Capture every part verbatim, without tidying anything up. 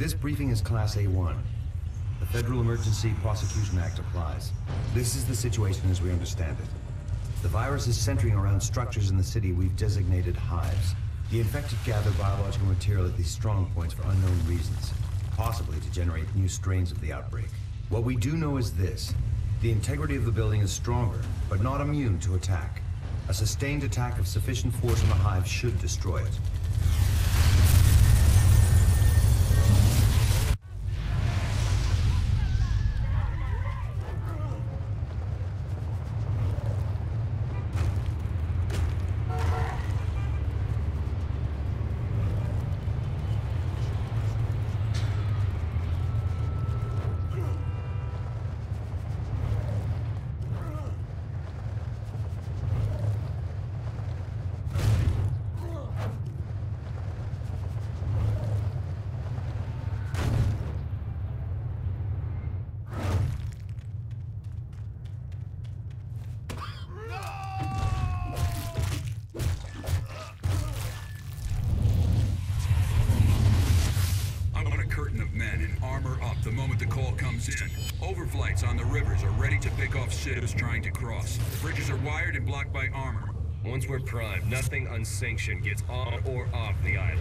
This briefing is Class A one. The Federal Emergency Prosecution Act applies. This is the situation as we understand it. The virus is centering around structures in the city we've designated hives. The infected gather biological material at these strong points for unknown reasons, possibly to generate new strains of the outbreak. What we do know is this. The integrity of the building is stronger, but not immune to attack. A sustained attack of sufficient force on the hive should destroy it. The moment the call comes in, overflights on the rivers are ready to pick off ships trying to cross. Bridges are wired and blocked by armor. Once we're primed, nothing unsanctioned gets on or off the island.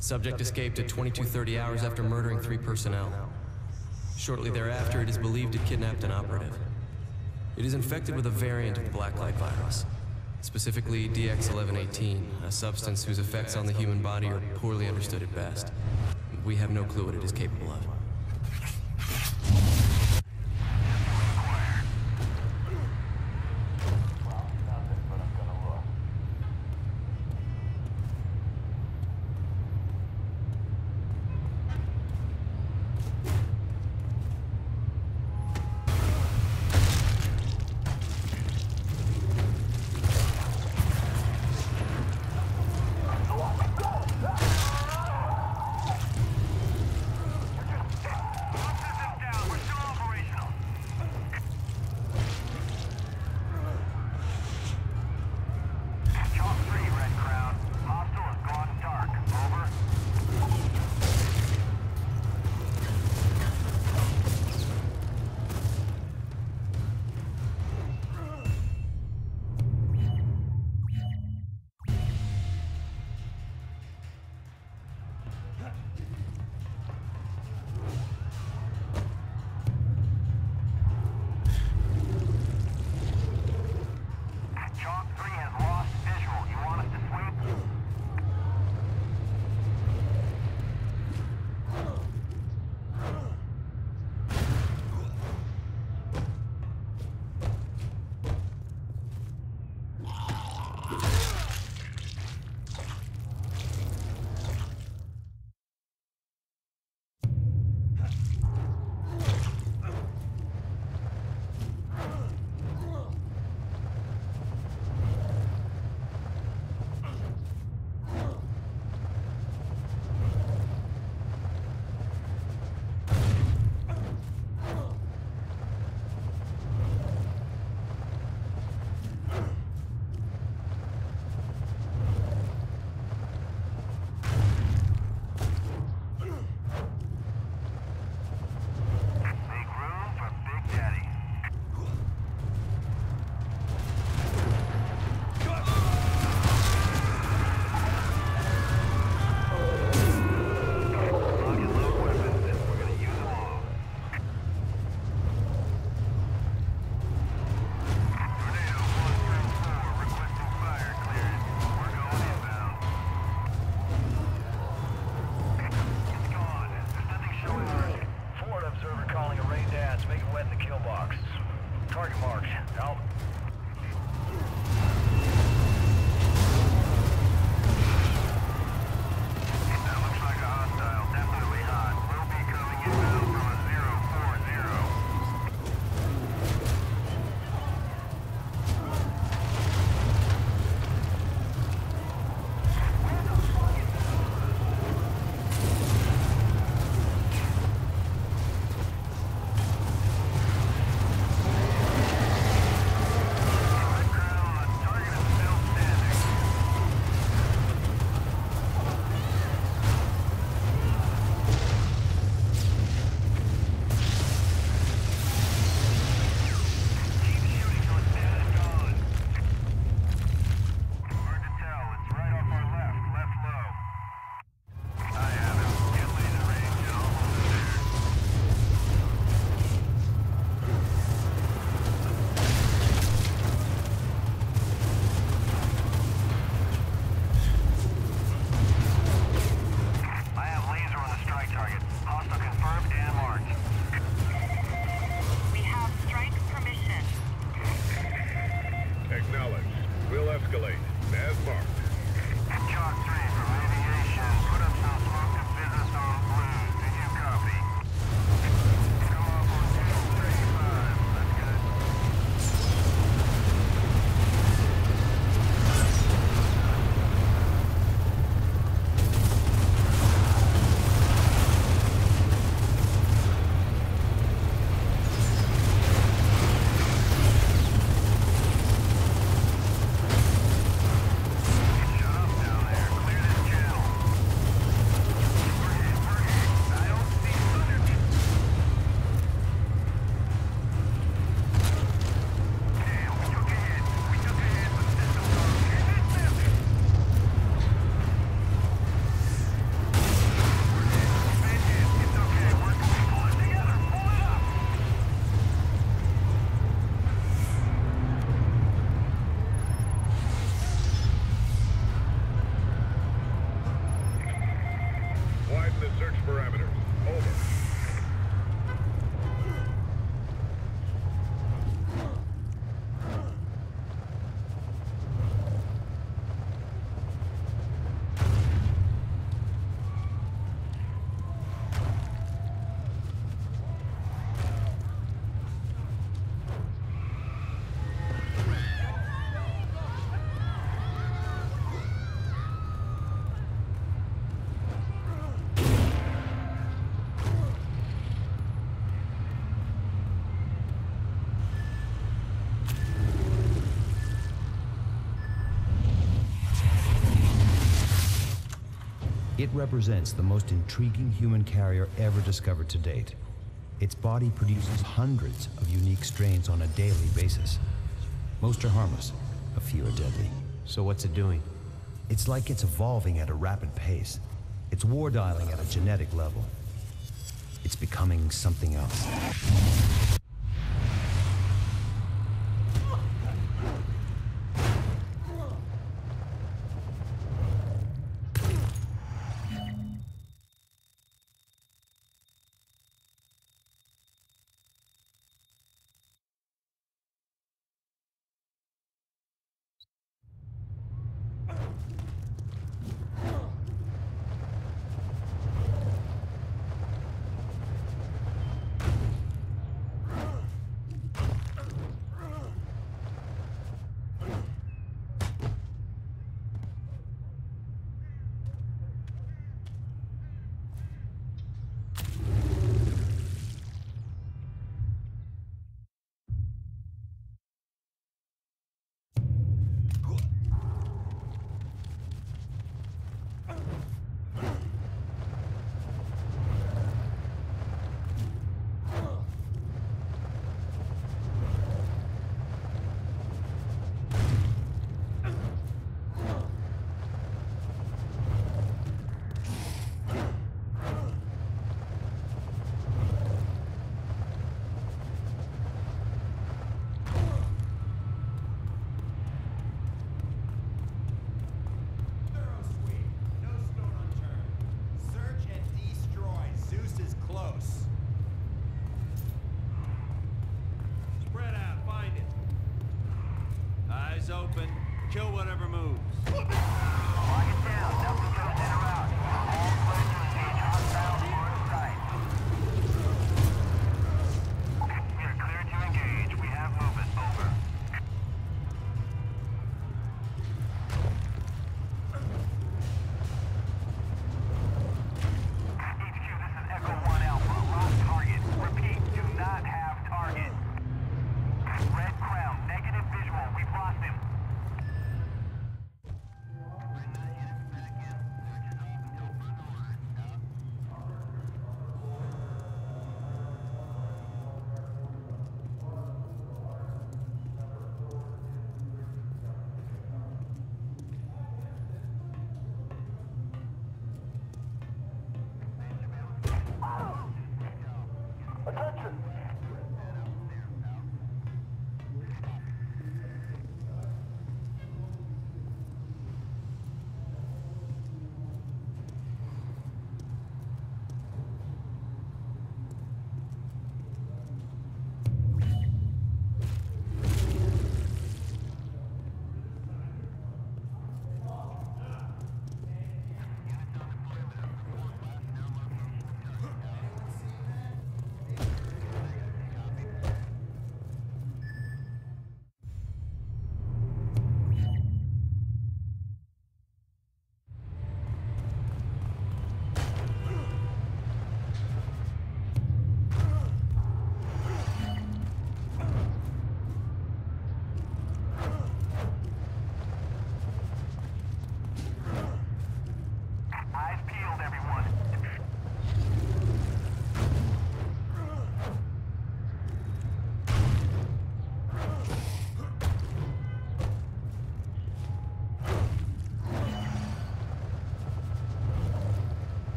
Subject escaped at twenty-two thirty hours after murdering three personnel. Shortly thereafter, it is believed it kidnapped an operative. It is infected with a variant of the Blacklight virus, specifically D X eleven eighteen, a substance whose effects on the human body are poorly understood at best. We have no clue what it is capable of. the search parameters. Over. It represents the most intriguing human carrier ever discovered to date. Its body produces hundreds of unique strains on a daily basis. Most are harmless, a few are deadly. So what's it doing? It's like it's evolving at a rapid pace. It's war dialing at a genetic level. It's becoming something else. Open. Kill whatever moves. Lock it down. Nothing goes in or out. All players engage hostile or inside. We are clear to engage. We have movement. Over. H Q, this is Echo one Alpha. Lost target. Repeat, do not have target. Red Crown, negative visual. We've lost him.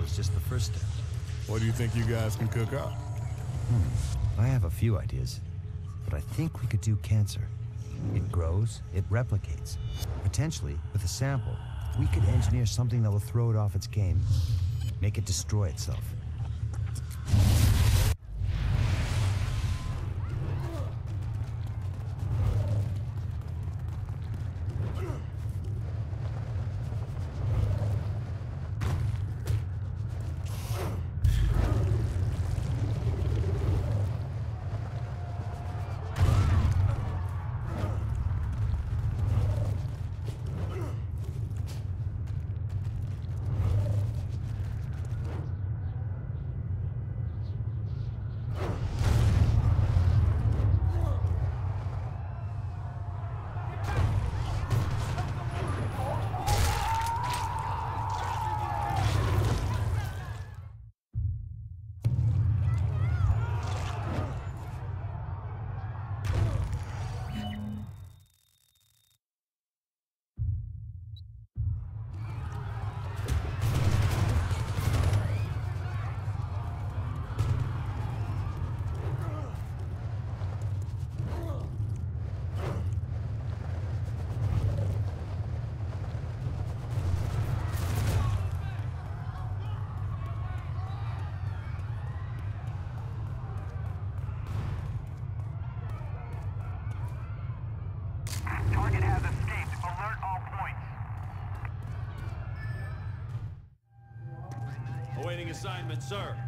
is just the first step. What do you think you guys can cook up? Hmm. I have a few ideas, but I think we could do cancer. It grows, it replicates. Potentially, with a sample, we could engineer something that will throw it off its game. Make it destroy itself. Target has escaped. Alert all points. Awaiting assignment, sir.